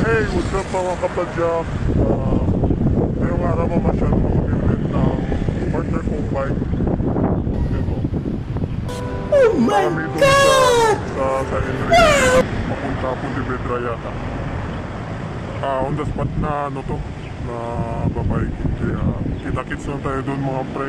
Hey, what's up mga kapadyak? Ngayong araw mamasyal kong bibit ng partner kong bike. Ito. Oh my God! Sa Enrique. Papunta po di Bedra yata. On the spot na ano to, na babiking. Kaya kita-kits na tayo doon mga pre.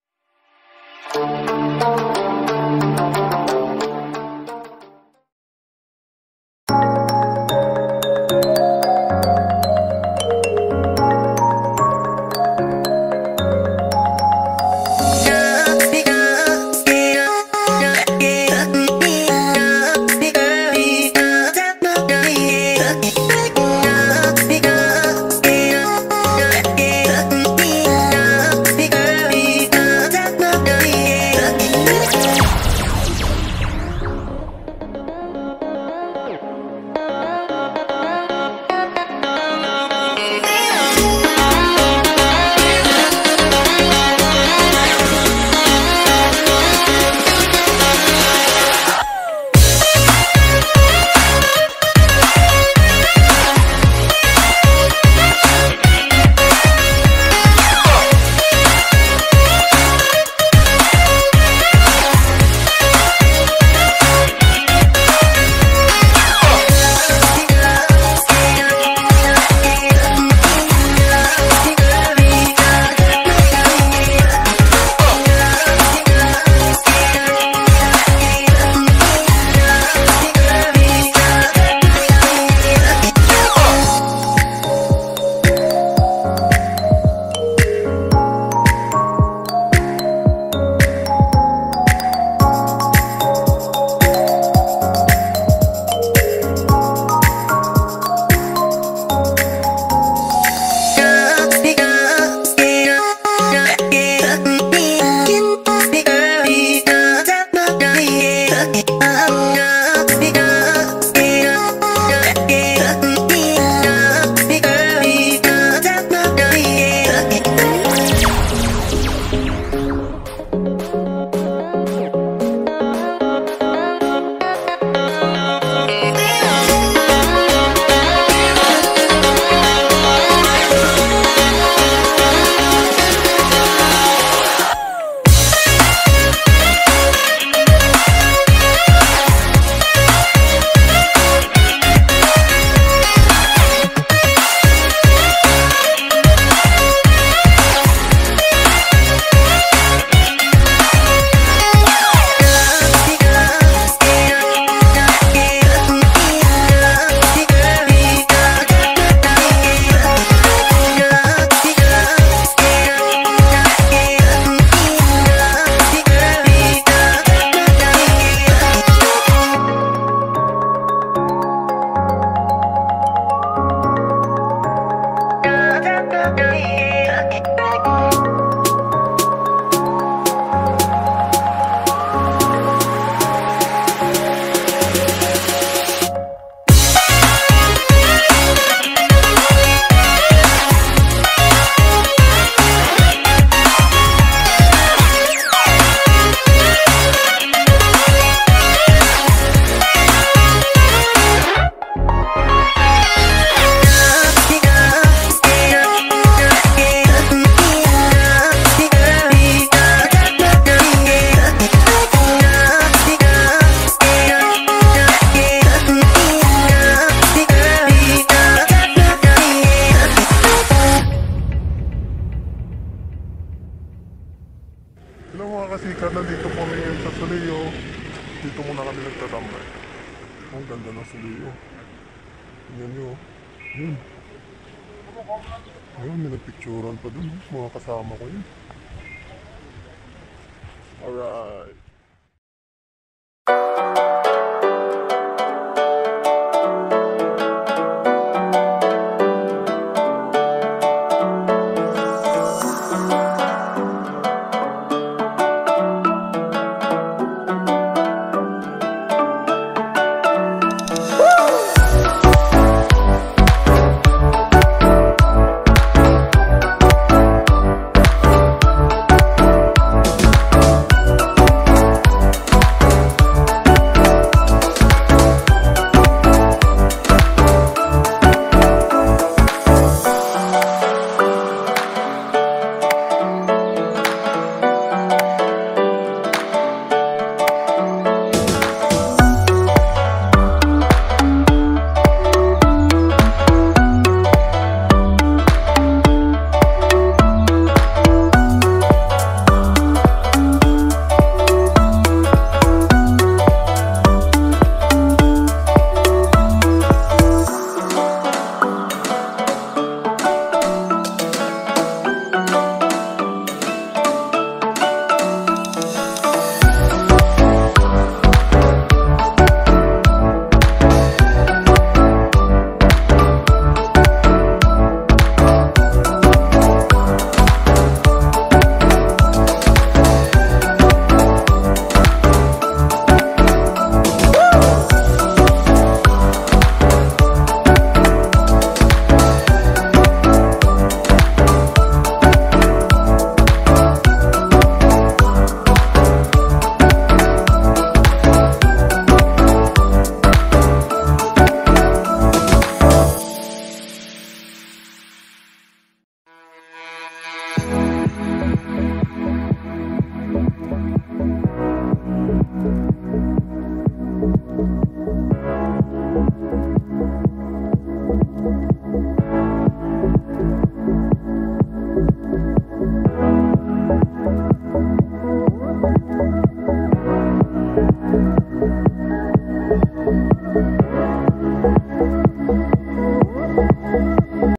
Hello mga kasikat, nandito po ngayon sa SOLEO. Dito muna kami nagtatambay. Ang ganda ng SOLEO. Tingnan nyo. Yun. Ayun, may nagpicturan pa dun. Mga kasama ko yun. Alright.